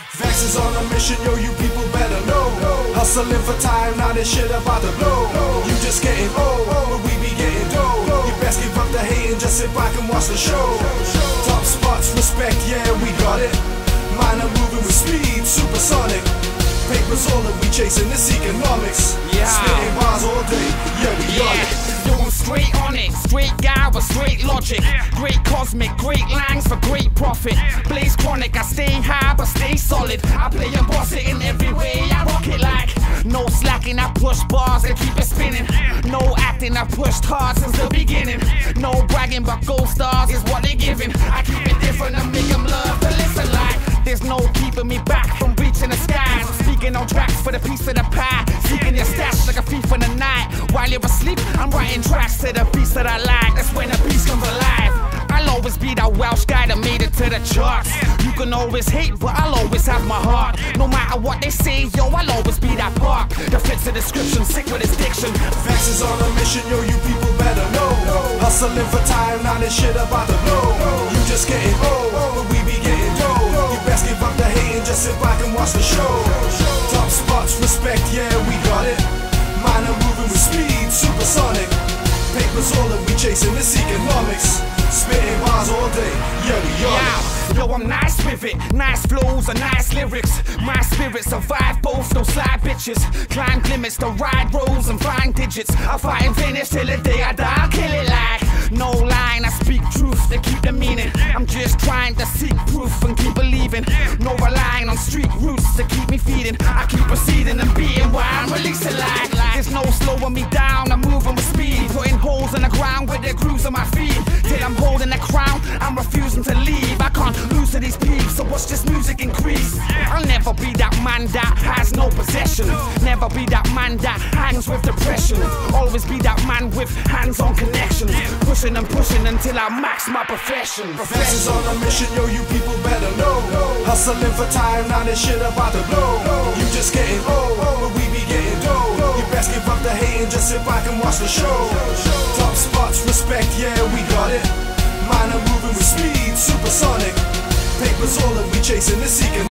Vex is on a mission, yo, you people better know. Hustling for time, now this shit about to blow. You just getting old, but we be getting dough. You best give up the hate and just sit back and watch the show. Top spots, respect, yeah, we got it. Mine are moving with speed, supersonic. Papers all that we chasing, this economics. Spitting bars all day, yeah, we on it. Yo, I'm straight on it, straight guy with straight logic. Great cosmic, great langs for great profit. Blaze chronic, I stay high but stay solid. I play and boss it in every way, I rock it like. No slacking, I push bars and keep it spinning. No acting, I pushed hard since the beginning. No bragging, but gold stars is what they giving. I keep it different and make them love to listen like. There's no keeping me back from reaching the skies. Speaking on tracks for the piece of the pie. Seeking your stash like a thief in the night. While you're asleep, I'm writing tracks to the beats that I like. That's when the beast comes alive. I'll always be that Welsh guy that made it to the charts. You can always hate, but I'll always have my heart. No matter what they say, yo, I'll always be that part that fits the description, sick with his diction. Vex is on a mission, yo, you people better know. Hustling for time, now this shit about to blow. You just getting old, but we be getting dough. You best give up the hate and just sit back and watch the show. Top spots, respect, yeah, we got it. Mine are moving with speed, supersonic. Papers all that we chasing, this economics. Spitting bars all day, yeah, we on it. Yo, I'm nice with it, nice flows and nice lyrics. My spirit survive both, no side bitches. Climb limits to ride roads and find digits. I'll fight and finish till the day I die, I'll kill it like. No line, I speak truth to keep the meaning. I'm just trying to seek proof and keep believing. No relying on street roots to keep me feeding. I keep proceeding and beating while I'm releasing like. There's no slowing me down, I'm moving with speed. Putting holes in the ground with the grooves on my feet. Till I'm holding the crown, I'm refusing to leave. I can't lose to these peeps, so watch this music increase. I'll never be that man that has no possessions. Never be that man that hangs with depression. Always be that man with hands-on connections. Pushing and pushing until I max my profession. Vex is on a mission, yo, you people better know. Hustling for time, now this shit about to blow. You just getting old, but we be getting dough. You best give up the hate and just sit back and watch the show. Top spots, respect, yeah, we got it. Mine are moving with speed, supersonic. Papers all that we chasing, this economics.